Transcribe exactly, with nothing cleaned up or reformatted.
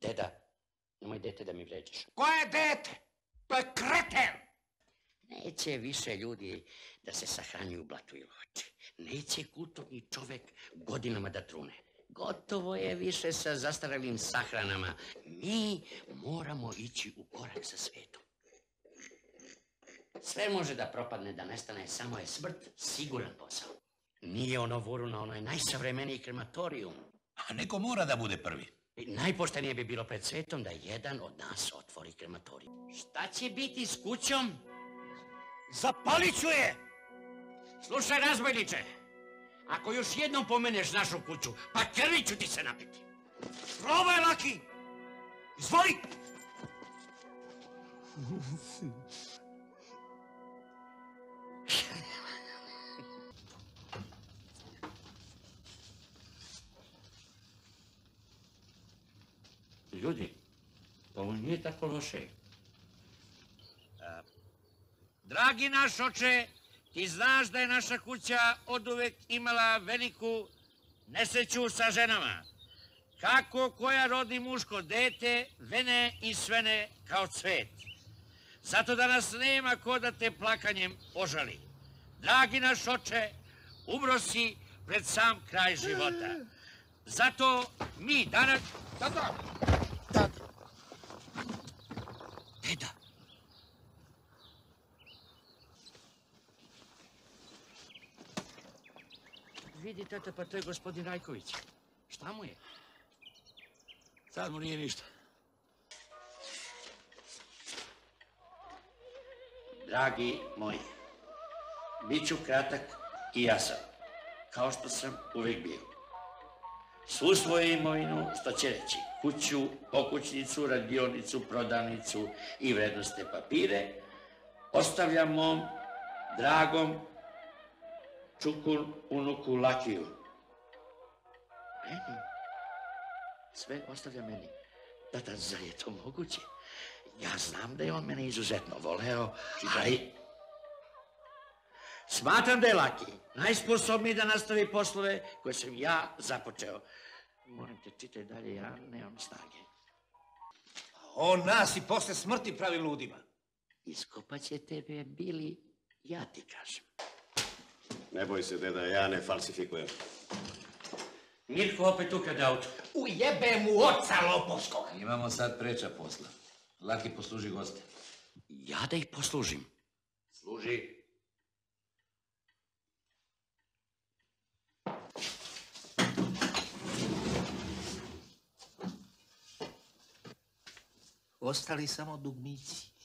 Deda, nemoj dete da mi vređaš. Ko je dete? To je kreten! Neće više ljudi da se sahranjuju u blatu i loči. Neće kulturni čovek godinama da trune. Gotovo je više sa zastaralim sahranama. Mi moramo ići u korak sa svetom. Sve može da propadne, da nestane, samo je smrt siguran posao. Nije ono vuru na onaj najsavremeniji krematorijum. A neko mora da bude prvi. Najpoštenije bi bilo pred svetom da jedan od nas otvori krematorijum. Šta će biti s kućom? Zapalit ću je! Slušaj, razbojniče, ako još jednom pomeneš našu kuću, pa krvi ću ti se napiti. Probaj, Laki! Izvoli! Ljudi, ovo nije tako loše. Dragi naš oče, ti znaš da je naša kuća oduvek imala veliku nesreću sa ženama. Kako koja rodi muško dete, vene i svene kao cvet. Zato danas nema ko da te plakanjem ožali. Dragi naš oče, umro si pred sam kraj života. Zato mi danas... Tata! Deda! Vidi, tata, pa to je gospodin Rajković. Šta mu je? Sad mu nije ništa. Dragi moji, bit ću kratak i jasan, kao što sam uvijek bio. Svu svoju imovinu, što će reći, kuću, okućnicu, radionicu, prodavnicu i vrednostne papire, ostavljam mom dragom čukun unuku Lakiju. Meni? Sve ostavlja meni. Tata, zar je to moguće? Ja znam da je on mene izuzetno voleo, ali... Smatram da je Laki najsposobniji da nastavi poslove koje sam ja započeo. Moram te čitaj dalje, ja nemam snage. On nas i posle smrti pravi ludima. Iskopat će tebe, Bili, ja ti kažem. Ne boj se, deda, ja ne falsifikujem. Mirko opet ukrade auto. Ujebe mu oca lopovskog. Imamo sad preča posla. Laki, posluži goste. Ja da ih poslužim. Služi. Ostali samo dugmici.